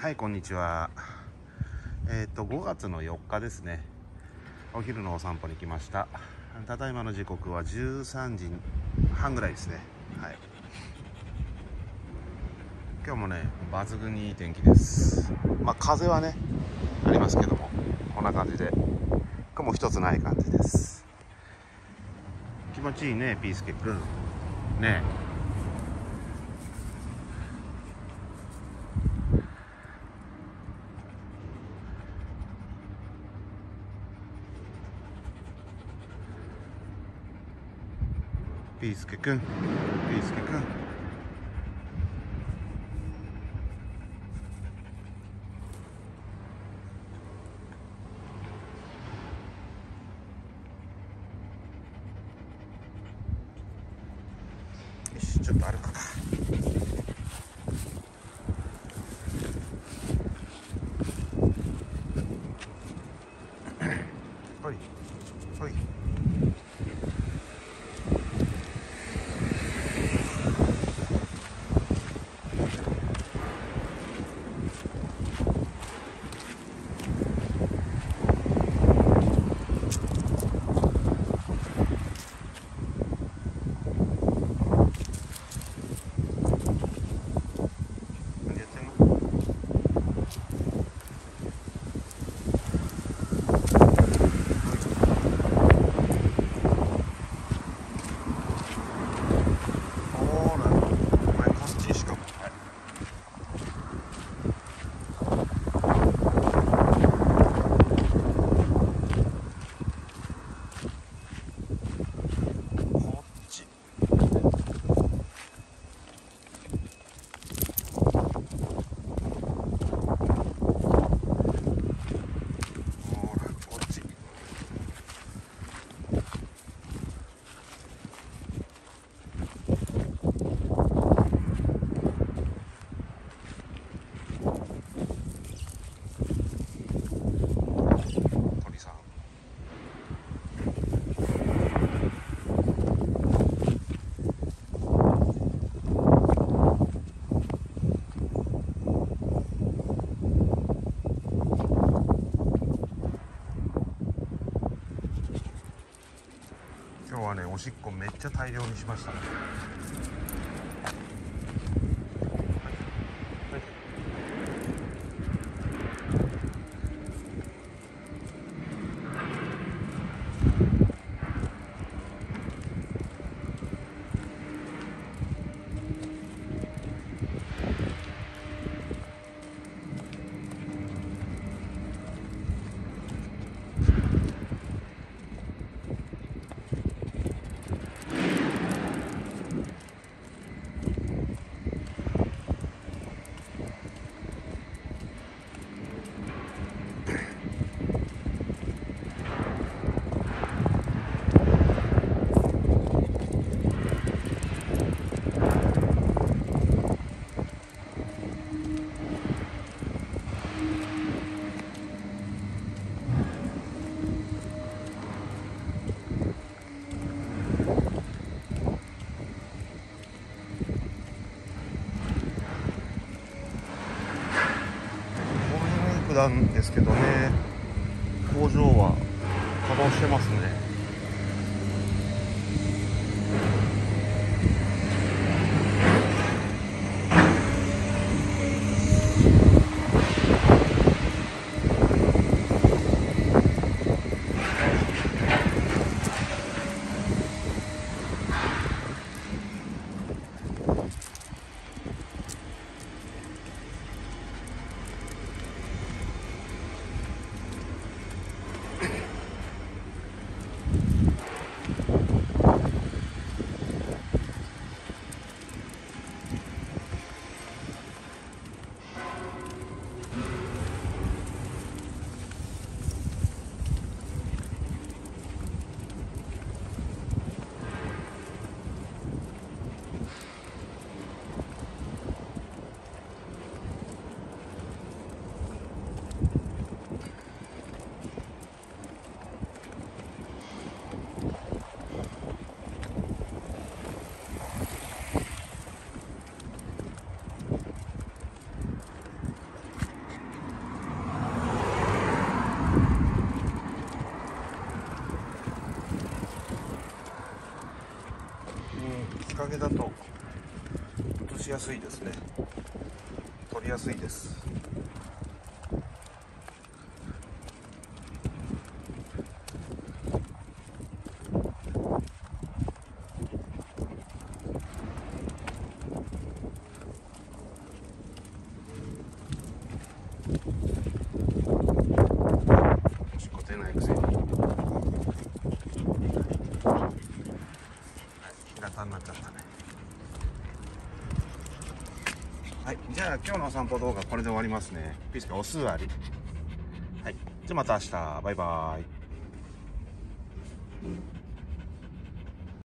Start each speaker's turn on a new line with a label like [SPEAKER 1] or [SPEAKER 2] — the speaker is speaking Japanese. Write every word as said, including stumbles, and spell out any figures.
[SPEAKER 1] はい、こんにちは。えっ、ー、とごがつのよっかですね。お昼のお散歩に来ました。ただいまの時刻はじゅうさんじはんぐらいですね。はい。今日もね、抜群にいい天気です。まあ風はねありますけども、こんな感じで雲一つない感じです。気持ちいいね、ピースケくんね。ピースケくん、ピースケくん。よし、ちょっと歩くか。ほいほい。今日はね、おしっこめっちゃ大量にしましたね。なんですけどね、工場は稼働してますね。 移しやすいですね。取りやすいです。おしっこ出ないくせに。はい、平たんなっちゃったね。はい、じゃあ今日のお散歩動画これで終わりますね。ピースがお座り。はい、じゃあまた明日。バイバーイ。